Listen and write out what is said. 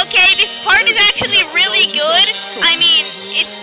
Okay, this part is actually really good. I mean, it's